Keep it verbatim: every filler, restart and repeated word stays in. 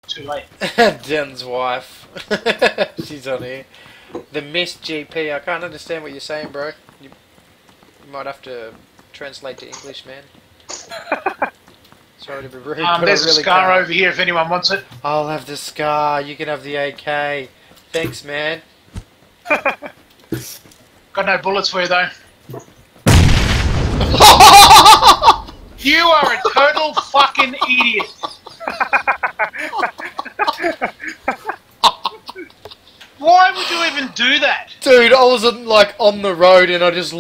too late. Den's wife. She's on here. The Miss G P. I can't understand what you're saying, bro. You, you might have to translate to English, man. Sorry to be rude, Um, but there's I really a scar can't. over here if anyone wants it. I'll have the scar. You can have the A K. Thanks, man. Got no bullets for you though. You are a total fucking idiot. Why would you even do that? Dude, I was like on the road and I just